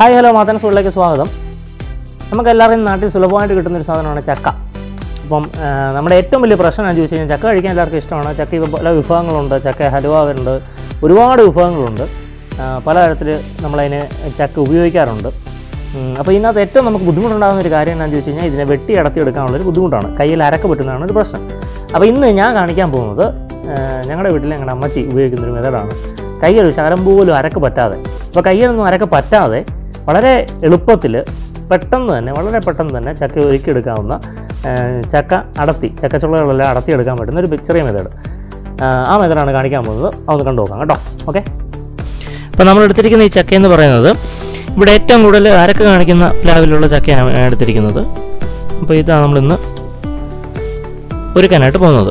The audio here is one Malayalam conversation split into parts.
ഹായ് ഹലോ മാതൻ സ്കൂളിലേക്ക് സ്വാഗതം. നമുക്കെല്ലാവരും നാട്ടിൽ സുലഭമായിട്ട് കിട്ടുന്നൊരു സാധനമാണ് ചക്ക. അപ്പം നമ്മുടെ ഏറ്റവും വലിയ പ്രശ്നം എന്ന് ചോദിച്ചു കഴിഞ്ഞാൽ ചക്ക കഴിക്കാൻ എല്ലാവർക്കും ഇഷ്ടമാണ്. ചക്ക പല വിഭവങ്ങളുണ്ട്. ചക്ക ഹലുവ ഉണ്ട്, ഒരുപാട് വിഭവങ്ങളുണ്ട്. പലതരത്തിൽ നമ്മളതിന് ചക്ക ഉപയോഗിക്കാറുണ്ട്. അപ്പോൾ ഇതിനകത്ത് ഏറ്റവും നമുക്ക് ബുദ്ധിമുട്ടുണ്ടാകുന്ന ഒരു കാര്യം എന്താണെന്ന് ചോദിച്ചു കഴിഞ്ഞാൽ ഇതിനെ വെട്ടി അടത്തിയെടുക്കാനുള്ളൊരു ബുദ്ധിമുട്ടാണ്. കയ്യിൽ അരക്ക് പറ്റുന്നതാണ് ഒരു പ്രശ്നം. അപ്പോൾ ഇന്ന് ഞാൻ കാണിക്കാൻ പോകുന്നത് ഞങ്ങളുടെ വീട്ടിൽ ഞങ്ങളുടെ അമ്മച്ചി ഉപയോഗിക്കുന്നൊരു മെതഡാണ്. കയ്യിൽ ശകലം പോലും അരക്ക് പറ്റാതെ, അപ്പോൾ കയ്യിലൊന്നും അരക്ക് പറ്റാതെ വളരെ എളുപ്പത്തിൽ വളരെ പെട്ടെന്ന് തന്നെ ചക്ക ഒരുക്കിയെടുക്കാവുന്ന ചക്കച്ചുളകളെല്ലാം അടത്തിയെടുക്കാൻ പറ്റുന്ന ഒരു ചെറിയ മെത്തേഡ്. ആ മെത്തേഡാണ് കാണിക്കാൻ പോകുന്നത്. അതൊന്ന് കണ്ടു നോക്കാം കേട്ടോ. ഓക്കെ, അപ്പോൾ നമ്മൾ എടുത്തിരിക്കുന്ന ഈ ചക്ക എന്ന് പറയുന്നത് ഇവിടെ ഏറ്റവും കൂടുതൽ അരക്ക് കാണിക്കുന്ന ലെവലിലുള്ള ചക്കയാണ് എടുത്തിരിക്കുന്നത്. അപ്പോൾ ഇതാണ് നമ്മളിന്ന് ഒരുക്കാനായിട്ട് പോകുന്നത്.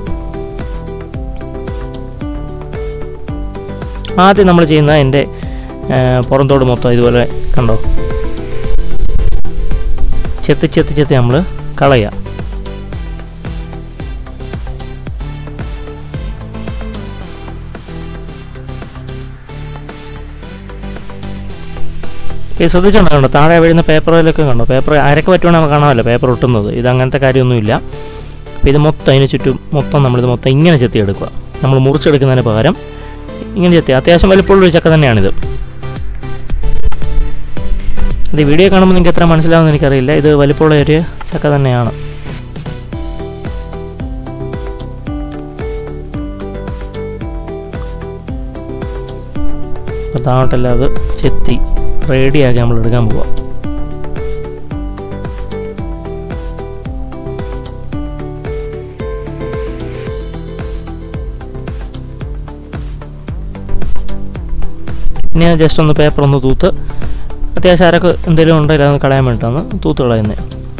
ആദ്യം നമ്മൾ ചെയ്യുന്ന എൻ്റെ പുറന്തോട് മൊത്തം ഇതുപോലെ കണ്ടോ ചെത്തി നമ്മൾ കളയുക. ഈ ശ്രദ്ധിച്ചുണ്ടോ താഴെ വീഴുന്ന പേപ്പറിലൊക്കെ കണ്ടോ, പേപ്പർ അരക്ക് പറ്റുവാണെങ്കിൽ നമുക്ക് കാണാമല്ലോ പേപ്പർ ഒട്ടുന്നത്. ഇത് അങ്ങനത്തെ കാര്യമൊന്നുമില്ല. അപ്പോൾ ഇത് മൊത്തം അതിന് ചുറ്റും നമ്മളിത് മൊത്തം ഇങ്ങനെ ചെത്തിയെടുക്കുക. നമ്മൾ മുറിച്ചെടുക്കുന്നതിന് പകരം ഇങ്ങനെ ചെത്തി. അത്യാവശ്യം വലിപ്പമുള്ളൊരു ചക്ക തന്നെയാണിത്. ഇത് വീഡിയോ കാണുമ്പോൾ നിങ്ങൾക്ക് എത്ര മനസ്സിലാവുമെന്ന് എനിക്കറിയില്ല. ഇത് വലിപ്പമുള്ള ഒരു ചക്ക തന്നെയാണ്. അപ്പോൾ താഴോട്ടെല്ലാം അത് ചെത്തി റെഡിയാക്കി നമ്മൾ എടുക്കാൻ പോവാം. ഇനി ഞാൻ ജസ്റ്റ് ഒന്ന് പേപ്പർ ഒന്ന് തൂത്ത്, അത്യാവശ്യം അരക്ക് എന്തെങ്കിലും ഉണ്ടെങ്കിൽ അതൊന്ന് കളയാൻ വേണ്ടിയിട്ടാണ് തൂത്ത് കളയുന്നത്.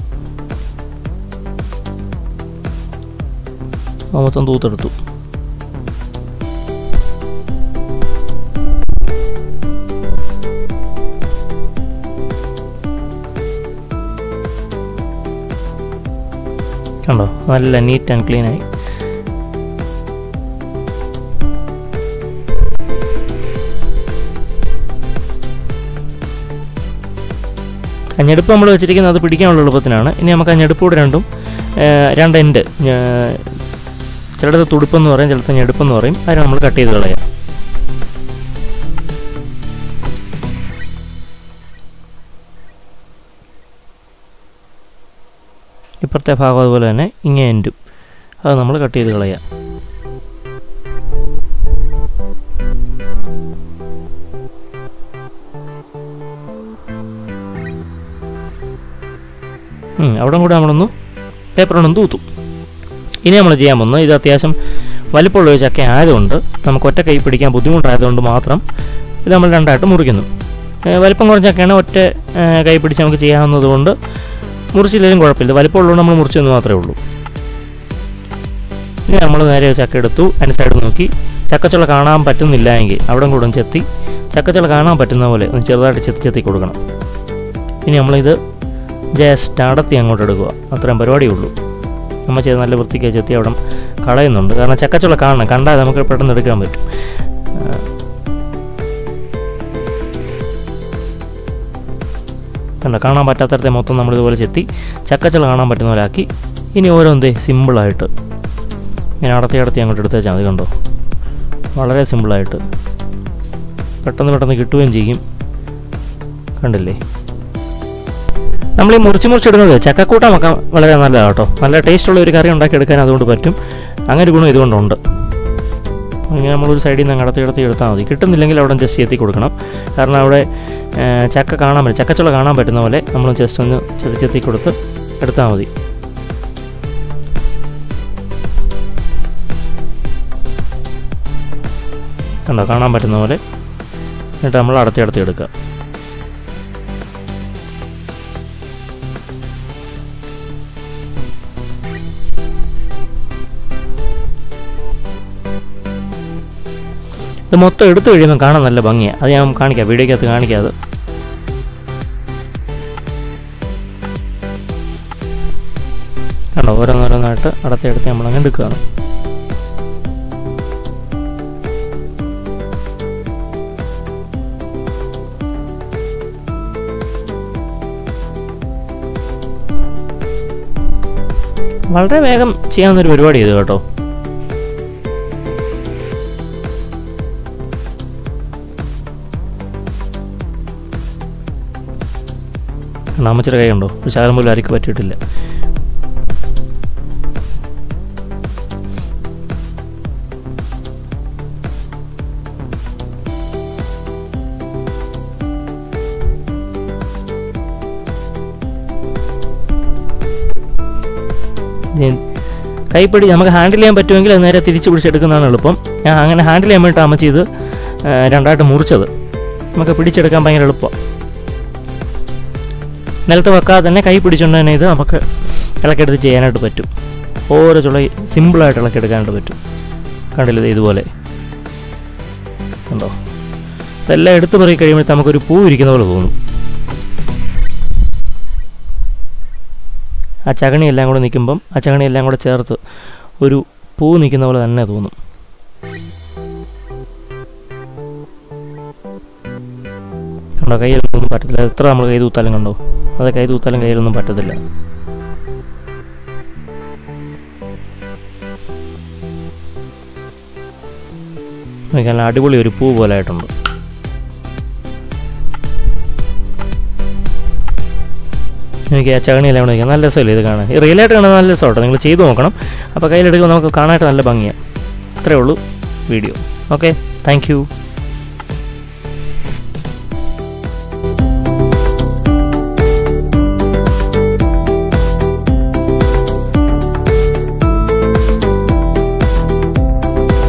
മൊത്തം തൂത്തെടുത്തു. കണ്ടോ, നല്ല നീറ്റ് ആൻഡ് ക്ലീനായി. ഞെടുപ്പ് നമ്മൾ വെച്ചിരിക്കുന്നത് അത് പിടിക്കാനുള്ള എളുപ്പത്തിനാണ്. ഇനി നമുക്ക് ആ ഞെടുപ്പ് കൂടെ രണ്ട് എൻഡ്, ചിലടത്ത് തുടുപ്പെന്ന് പറയും, ചിലടത്ത് ഞെടുപ്പെന്ന് പറയും. അതിന് നമ്മൾ കട്ട് ചെയ്ത് കളയാം. ഇപ്പുറത്തെ ഭാഗം അതുപോലെ തന്നെ ഇങ്ങനെ എൻഡും അത് നമ്മൾ കട്ട് ചെയ്ത് കളയാം. അവിടെ കൂടെ നമ്മളൊന്ന് പേപ്പറൊന്നും തൂത്തു. ഇനി നമ്മൾ ചെയ്യാൻ പോകുന്നത്, ഇത് അത്യാവശ്യം വലിപ്പമുള്ള ഒരു ചക്ക ആയതുകൊണ്ട് നമുക്ക് ഒറ്റ കൈ പിടിക്കാൻ ബുദ്ധിമുട്ടായതുകൊണ്ട് മാത്രം ഇത് നമ്മൾ രണ്ടായിട്ട് മുറിക്കുന്നു. വലിപ്പം കുറഞ്ഞ ചക്കയാണ്, ഒറ്റ കൈ പിടിച്ച് നമുക്ക് ചെയ്യാവുന്നത് കൊണ്ട് മുറിച്ചില്ലെങ്കിലും കുഴപ്പമില്ല. വലിപ്പമുള്ളതുകൊണ്ട് നമ്മൾ മുറിച്ചെന്ന് മാത്രമേ ഉള്ളൂ. ഇനി നമ്മൾ നേരെ ചക്ക എടുത്തു, അതിൻ്റെ സൈഡ് നോക്കി ചക്കച്ചുള കാണാൻ പറ്റുന്നില്ല എങ്കിൽ അവിടെ കൂടെ ചെത്തി ചക്കച്ചുള കാണാൻ പറ്റുന്ന പോലെ ഒന്ന് ചെറുതായിട്ട് ചെത്തി കൊടുക്കണം. ഇനി നമ്മളിത് ജസ്റ്റ് അടത്തി അങ്ങോട്ട് എടുക്കുക. അത്രയും പരിപാടിയേ ഉള്ളൂ. നമ്മൾ ചെയ്ത് നല്ല വൃത്തിക്ക് ചെത്തി അവിടെ കളയുന്നുണ്ട്. കാരണം ചക്കച്ചുള കാണണം, കണ്ടാൽ നമുക്ക് പെട്ടെന്ന് എടുക്കാൻ പറ്റും. കണ്ടോ, കാണാൻ പറ്റാത്തടത്തെ മൊത്തം നമ്മളിതുപോലെ ചെത്തി ചക്കച്ചുള കാണാൻ പറ്റുന്ന പോലെ ആക്കി. ഇനി ഓരോന്നേ സിമ്പിളായിട്ട് ഇങ്ങനെ അടത്തി അങ്ങോട്ട് എടുത്ത് വെച്ചാൽ മതി. കണ്ടോ, വളരെ സിമ്പിളായിട്ട് പെട്ടെന്ന് കിട്ടുകയും ചെയ്യും. കണ്ടില്ലേ, നമ്മൾ ഈ മുറിച്ചെടുക്കുന്നത് ചക്കക്കൂട്ടം വെക്കാൻ വളരെ നല്ലതാണ് കേട്ടോ. നല്ല ടേസ്റ്റുള്ള ഒരു കറി ഉണ്ടാക്കിയെടുക്കാൻ അതുകൊണ്ട് പറ്റും. അങ്ങനെ ഒരു ഗുണം ഇതുകൊണ്ടുണ്ട്. ഇങ്ങനെ നമ്മളൊരു സൈഡിൽ നിന്ന് അടത്തി എടുത്താൽ മതി. കിട്ടുന്നില്ലെങ്കിൽ അവിടെ ജസ്റ്റ് എത്തി കൊടുക്കണം. കാരണം അവിടെ ചക്ക കാണാൻ പറ്റും, ചക്കച്ചുള കാണാൻ പറ്റുന്ന പോലെ നമ്മൾ ജസ്റ്റ് ഒന്ന് ചെത്തി കൊടുത്ത് എടുത്താൽ മതി. കണ്ടോ, കാണാൻ പറ്റുന്ന പോലെ. എന്നിട്ട് നമ്മൾ അടത്തി എടുക്കുക. ഇത് മൊത്തം എടുത്തു കഴിയുമ്പോൾ കാണാൻ നല്ല ഭംഗിയാണ്. അത് ഞാൻ കാണിക്കാം, വീഡിയോക്കകത്ത് കാണിക്കാം. അത് കണ്ടോ, ഓരോന്നോരോന്നായിട്ട് അടത്തി നമ്മളങ്ങനെ എടുക്കുകയാണ്. വളരെ വേഗം ചെയ്യാവുന്നൊരു പരിപാടി ഇത് കേട്ടോ. അമ്മച്ചിയുടെ കൈ ഉണ്ടോ? ഒരു ശകലം പോലും അരിക്ക് പറ്റിയിട്ടില്ല. കൈപ്പിടി നമുക്ക് ഹാൻഡിൽ ചെയ്യാൻ പറ്റുമെങ്കിൽ അത് നേരെ തിരിച്ച് പിടിച്ചെടുക്കുന്നതാണ് എളുപ്പം. ഞാൻ അങ്ങനെ ഹാൻഡിൽ ചെയ്യാൻ വേണ്ടിയിട്ട് അമ്മച്ചി ഇത് രണ്ടായിട്ട് മുറിച്ചത്. നമുക്ക് പിടിച്ചെടുക്കാൻ ഭയങ്കര എളുപ്പമാണ്. നിലത്ത് വെക്കാതെ തന്നെ കൈ പിടിച്ചുകൊണ്ട് തന്നെ ഇത് നമുക്ക് ഇളക്കിയെടുത്ത് ചെയ്യാനായിട്ട് പറ്റും. ഓരോ ചുള സിമ്പിളായിട്ട് ഇളക്കിയെടുക്കാനായിട്ട് പറ്റും. കണ്ടില്ലേ ഇതുപോലെ ഉണ്ടോ? ഇതെല്ലാം എടുത്ത് പറയി കഴിയുമ്പോൾ നമുക്കൊരു പൂ ഇരിക്കുന്ന പോലെ തോന്നും. ആ ചകണിയെല്ലാം കൂടെ നിൽക്കുമ്പം ആ ചകണിയെല്ലാം കൂടെ ചേർത്ത് ഒരു പൂ നിൽക്കുന്ന പോലെ തന്നെ തോന്നും. കണ്ടോ? കയ്യിലൊന്നും പറ്റത്തില്ല. എത്ര നമ്മൾ കൈ തൂത്താലും കണ്ടോ? അത് കൈ തൂത്താലും കയ്യിലൊന്നും പറ്റത്തില്ല. നല്ല അടിപൊളി ഒരു പൂ പോലെ ആയിട്ടുണ്ട്. എനിക്ക് ആ ചകണിയെല്ലാം കൂടെ നല്ല രസമല്ലേ ഇത് കാണാൻ? ഈ റിയലായിട്ട് കാണാൻ നല്ല രസമാട്ടോ. നിങ്ങൾ ചെയ്ത് നോക്കണം. അപ്പോൾ കയ്യിലെടുക്കുമ്പോൾ നമുക്ക് കാണാനായിട്ട് നല്ല ഭംഗിയാണ്. അത്രയേ ഉള്ളൂ വീഡിയോ. Okay, thank you.